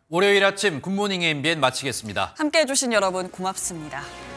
월요일 아침 굿모닝 MBN 마치겠습니다. 함께해 주신 여러분 고맙습니다.